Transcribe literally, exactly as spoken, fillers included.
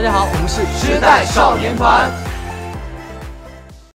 大家好，我们是时代少年团。